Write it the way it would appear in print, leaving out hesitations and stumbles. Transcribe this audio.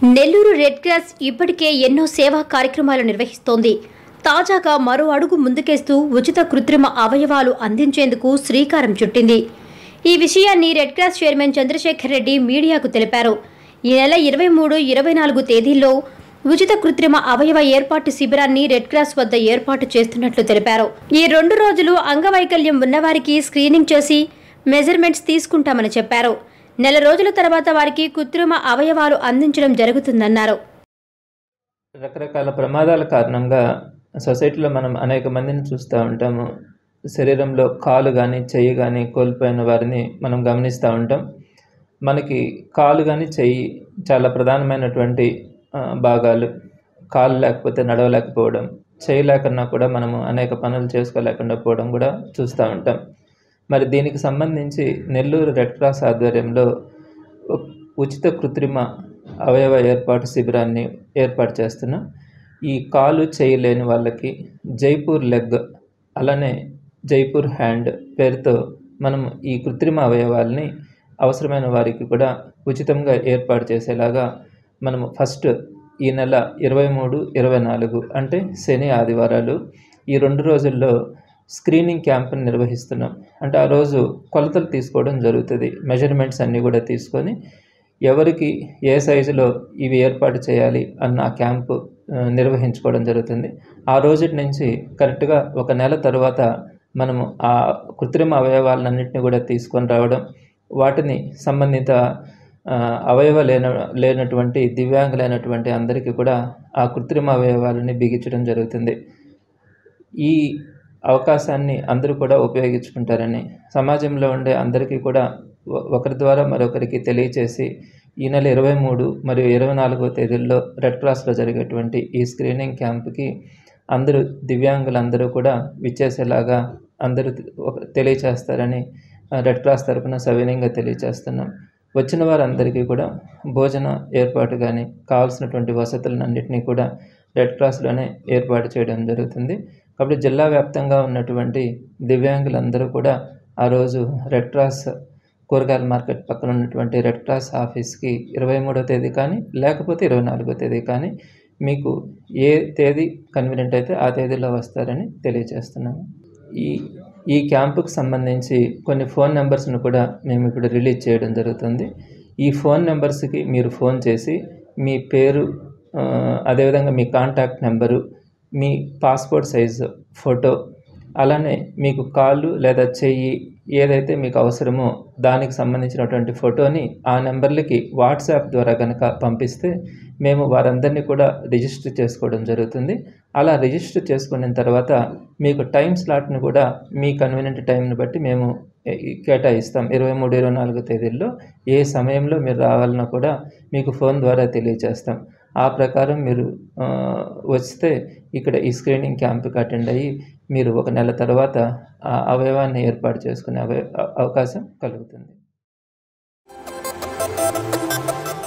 Nellore red cross ఇప్పటికే ఎన్నో సేవా కార్యక్రమాలు నిర్వహిస్తోంది. తాజాగా మరో అడుగు ముందుకేస్తూ ఉచిత కృత్రిమ అవయవాలు అందించేందుకు శ్రీకారం చుట్టింది. ఈ విషయాన్ని red cross chairman Chandrashekar Reddy మీడియాకు తెలిపారు. ఈ నెల 23, 24 తేదీల్లో ఉచిత కృత్రిమ అవయవ ఏర్పాటు శిబిరాన్ని రెడ్ క్రాస్ వద్ద ఏర్పాటు చేస్తున్నట్లు తెలిపారు. ఈ 2 రోజులు అంగవైకల్యం ఉన్నవారికి స్క్రీనింగ్ చేసి మెజర్మెంట్స్ తీసుకుంటామని చెప్పారు. నెల రోజుల తర్వాత వారికి కృత్రిమ అవయవాలు అందించడం జరుగుతుందన్నారు. రకరకాల ప్రమాదాల కారణంగా సొసైటీలో మనం అనేక మందిని చూస్తూ ఉంటాము. శరీరంలో కాలు కానీ చెయ్యి కానీ కోల్పోయిన వారిని మనం గమనిస్తూ ఉంటాం. మనకి కాలు కానీ చెయ్యి చాలా ప్రధానమైనటువంటి భాగాలు. కాలు లేకపోతే నడవలేకపోవడం, చెయ్యి లేకున్నా కూడా మనము అనేక పనులు చేసుకోలేకుండా పోవడం కూడా చూస్తూ ఉంటాం. మరి దీనికి సంబంధించి నెల్లూరు రెడ్ క్రాస్ ఆధ్వర్యంలో ఉచిత కృత్రిమ అవయవ ఏర్పాటు శిబిరాన్ని ఏర్పాటు చేస్తున్నాం. ఈ కాలు చేయలేని వాళ్ళకి జైపూర్ లెగ్ అలానే జైపూర్ హ్యాండ్ పేరుతో మనం ఈ కృత్రిమ అవయవాల్ని అవసరమైన వారికి కూడా ఉచితంగా ఏర్పాటు చేసేలాగా మనము ఫస్ట్ ఈ నెల 23, 24 అంటే శని ఆదివారాలు ఈ 2 రోజుల్లో స్క్రీనింగ్ క్యాంప్ని నిర్వహిస్తున్నాం. అంటే ఆ రోజు కొలతలు తీసుకోవడం జరుగుతుంది. మెజర్మెంట్స్ అన్నీ కూడా తీసుకొని ఎవరికి ఏ సైజులో ఇవి ఏర్పాటు చేయాలి అన్న క్యాంపు నిర్వహించుకోవడం జరుగుతుంది. ఆ రోజు నుంచి కరెక్ట్గా 1 నెల తర్వాత మనము ఆ కృత్రిమ అవయవాలన్నింటినీ కూడా తీసుకొని రావడం, వాటిని సంబంధిత లేనటువంటి దివ్యాంగులైనటువంటి అందరికీ కూడా ఆ కృత్రిమ అవయవాలని బిగించడం జరుగుతుంది. ఈ అవకాశాన్ని అందరూ కూడా ఉపయోగించుకుంటారని సమాజంలో ఉండే అందరికీ కూడా ఒకరి ద్వారా మరొకరికి తెలియచేసి ఈ నెల 23 మరియు 24వ తేదీల్లో రెడ్ క్రాస్లో జరిగేటువంటి ఈ స్క్రీనింగ్ క్యాంప్కి అందరూ దివ్యాంగులందరూ కూడా విచ్చేసేలాగా అందరూ తెలియచేస్తారని రెడ్ క్రాస్ తరఫున సవినయంగా తెలియచేస్తున్నాం. వచ్చిన వారందరికీ కూడా భోజన ఏర్పాటు కానీ కావాల్సినటువంటి వసతులన్నింటినీ కూడా రెడ్ క్రాస్లోనే ఏర్పాటు చేయడం జరుగుతుంది. కాబట్టి జిల్లా వ్యాప్తంగా ఉన్నటువంటి దివ్యాంగులందరూ కూడా ఆ రోజు రెడ్ క్రాస్ కూరగాయల మార్కెట్ పక్కన ఉన్నటువంటి రెడ్ క్రాస్ ఆఫీస్కి 23వ తేదీ కానీ లేకపోతే 24వ తేదీ కానీ మీకు ఏ తేదీ కన్వీనియంట్ అయితే ఆ తేదీలో వస్తారని తెలియజేస్తున్నాము. ఈ క్యాంపుకు సంబంధించి కొన్ని ఫోన్ నెంబర్స్ను కూడా మేము ఇప్పుడు రిలీజ్ చేయడం జరుగుతుంది. ఈ ఫోన్ నెంబర్స్కి మీరు ఫోన్ చేసి మీ పేరు, అదేవిధంగా మీ కాంటాక్ట్ నెంబరు, మీ పాస్పోర్ట్ సైజు ఫోటో, అలానే మీకు కాళ్ళు లేదా చెయ్యి ఏదైతే మీకు అవసరమో దానికి సంబంధించినటువంటి ఫోటోని ఆ నెంబర్లకి వాట్సాప్ ద్వారా కనుక పంపిస్తే మేము వారందరినీ కూడా రిజిస్టర్ చేసుకోవడం జరుగుతుంది. అలా రిజిస్టర్ చేసుకున్న తర్వాత మీకు టైం స్లాట్ను కూడా మీ కన్వీనియంట్ టైంని బట్టి మేము కేటాయిస్తాం. 23, 24 తేదీల్లో ఏ సమయంలో మీరు రావాలన్నా కూడా మీకు ఫోన్ ద్వారా తెలియజేస్తాం. ఆ ప్రకారం మీరు వస్తే ఇక్కడ ఈ స్క్రీనింగ్ క్యాంప్కి అటెండ్ అయ్యి మీరు 1 నెల తర్వాత ఆ అవయవాన్ని ఏర్పాటు చేసుకునే అవకాశం కలుగుతుంది.